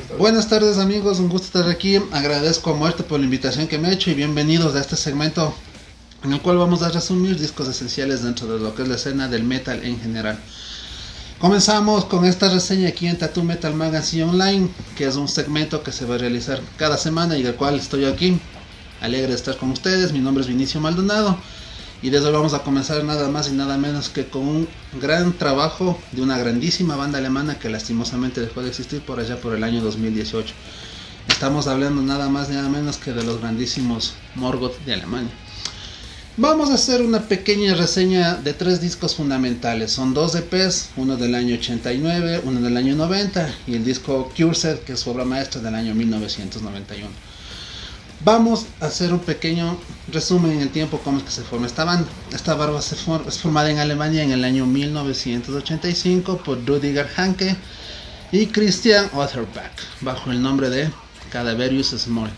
Buenas tardes amigos, un gusto estar aquí. Agradezco a muerte por la invitación que me ha hecho y bienvenidos a este segmento en el cual vamos a resumir discos esenciales dentro de lo que es la escena del metal en general. Comenzamos con esta reseña aquí en Tattoo Metal Magazine Online, que es un segmento que se va a realizar cada semana y del cual estoy aquí, alegre de estar con ustedes. Mi nombre es Vinicio Maldonado y desde hoy vamos a comenzar nada más y nada menos que con un gran trabajo de una grandísima banda alemana que lastimosamente dejó de existir por allá por el año 2018. Estamos hablando nada más ni nada menos que de los grandísimos Morgoth de Alemania. Vamos a hacer una pequeña reseña de tres discos fundamentales. Son dos EPs, uno del año 89, uno del año 90 y el disco Cursed, que es su obra maestra del año 1991. Vamos a hacer un pequeño resumen en el tiempo cómo es que se forma esta banda. Esta banda es formada en Alemania en el año 1985 por Rüdiger Hanke y Christian Otterbach bajo el nombre de Cadaverius Small.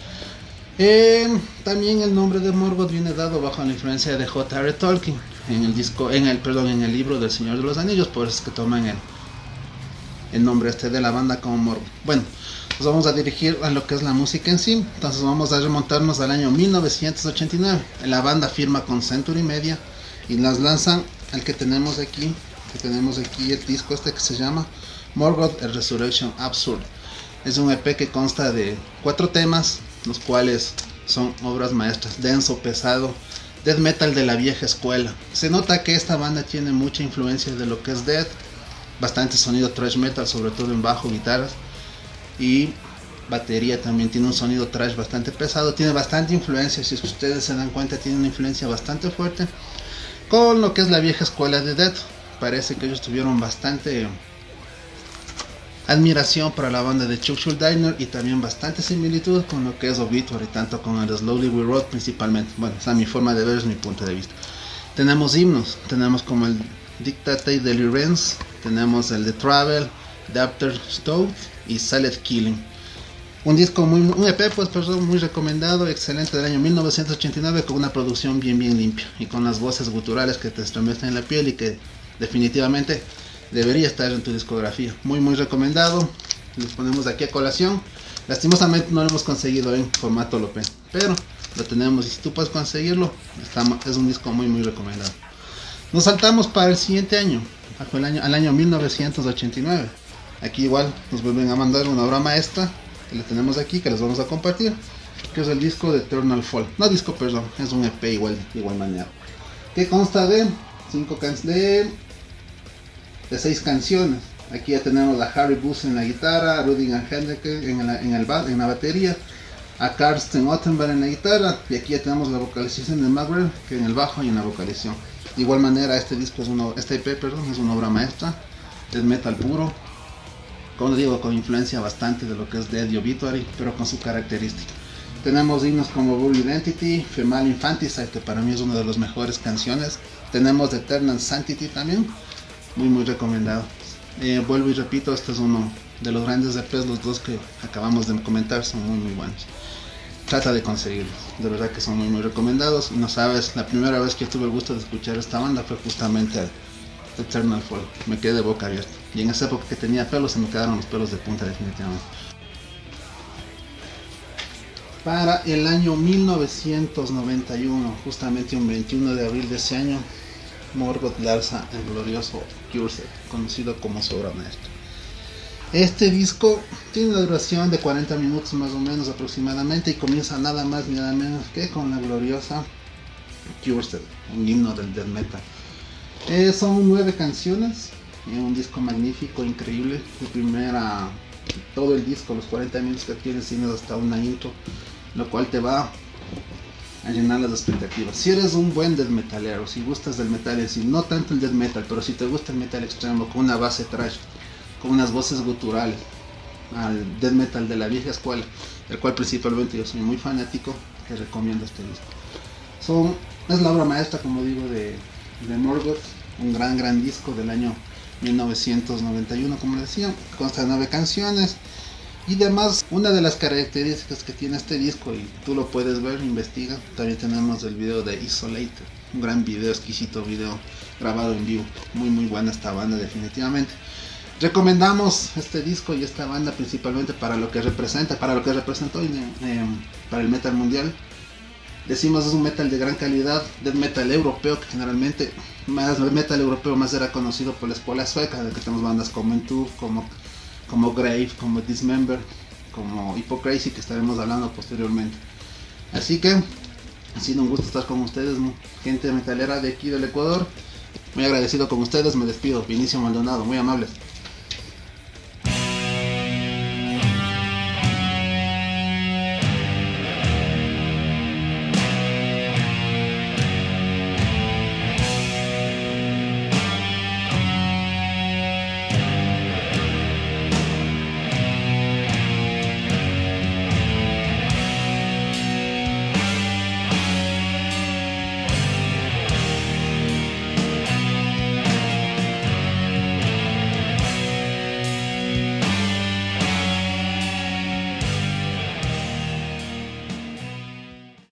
También el nombre de Morgoth viene dado bajo la influencia de J.R. Tolkien en el libro del Señor de los Anillos, por eso es que toman el nombre de la banda como Morgoth. Bueno, nos vamos a dirigir a lo que es la música en sí. Entonces vamos a remontarnos al año 1989. La banda firma con Century Media y nos lanzan el que tenemos aquí, el disco que se llama Morgoth: A Resurrection Absurd. Es un EP que consta de 4 temas, los cuales son obras maestras, denso, pesado, death metal de la vieja escuela. Se nota que esta banda tiene mucha influencia de lo que es death, bastante sonido thrash metal, sobre todo en bajo, guitarras y batería. También tiene un sonido thrash bastante pesado, tiene bastante influencia, si ustedes se dan cuenta, tiene una influencia bastante fuerte con lo que es la vieja escuela de death. Parece que ellos tuvieron bastante admiración para la banda de Chuck Schuldiner y también bastante similitud con lo que es Obituary, tanto con el Slowly We Rode principalmente. Bueno, esa es mi forma de ver, es mi punto de vista. Tenemos himnos, tenemos como el Dictate de Lorenz, tenemos el de Travel, The Afterstove y Silent Killing. Un EP muy recomendado, excelente, del año 1989, con una producción bien limpia y con las voces guturales que te estremecen en la piel y que definitivamente debería estar en tu discografía. Muy recomendado. Los ponemos aquí a colación. Lastimosamente no lo hemos conseguido en formato LP, pero lo tenemos y si tú puedes conseguirlo, es un disco muy recomendado. Nos saltamos para el siguiente año, al año 1989. Aquí igual nos vuelven a mandar una obra maestra que la tenemos aquí, que les vamos a compartir, que es el disco de Eternal Fall. Es un EP igual manera, que consta de 6 canciones. Aquí ya tenemos a Harry Buss en la guitarra, a Rüdiger Hanke en la batería, a Karsten Ottenberg en la guitarra, y aquí ya tenemos la vocalización de Magwell que en el bajo y en la vocalización. De igual manera, este EP es una obra maestra, es metal puro, como digo, con influencia bastante de lo que es Dead y Obituary, pero con su característica. Tenemos himnos como Bull Identity, Female Infanticide, que para mí es una de las mejores canciones. Tenemos Eternal Sanctity también, muy recomendado. Vuelvo y repito, este es uno de los grandes EPs, los dos que acabamos de comentar son muy buenos. Trata de conseguirlos, de verdad que son muy recomendados. Y no sabes, la primera vez que tuve el gusto de escuchar esta banda fue justamente Eternal Fall. Me quedé de boca abierta, y en esa época que tenía pelos se me quedaron los pelos de punta definitivamente. Para el año 1991, justamente un 21 de abril de ese año, Morgoth lanza el glorioso Cursed, conocido como su obra maestra. Este disco tiene una duración de 40 minutos más o menos aproximadamente y comienza nada más ni nada menos que con la gloriosa Cursed, un himno del death metal. Son 9 canciones, un disco magnífico, increíble. Todo el disco, los 40 minutos que tienes, tienes hasta una intro, lo cual te va a llenar las expectativas. Si eres un buen death metalero, si gustas del metal, es decir, no tanto el death metal, pero si te gusta el metal extremo con una base thrash, con unas voces guturales, al death metal de la vieja escuela, del cual principalmente yo soy muy fanático, te recomiendo este disco. Es la obra maestra, como digo, de Morgoth, un gran disco del año 1991, como decía, consta de 9 canciones. Y además, una de las características que tiene este disco, y tú lo puedes ver, investiga, también tenemos el video de Isolated, un gran video, exquisito video grabado en vivo. Muy buena esta banda definitivamente. Recomendamos este disco y esta banda principalmente para lo que representa, para lo que representó para el metal mundial. Decimos es un metal de gran calidad, death metal europeo, que generalmente más metal europeo más era conocido por la escuela sueca, de que tenemos bandas como Entombed, como Grave, como Dismember, como Hypocrisy, que estaremos hablando posteriormente. Así que ha sido un gusto estar con ustedes, gente metalera de aquí del Ecuador. Muy agradecido con ustedes, me despido. Vinicio Maldonado, muy amables.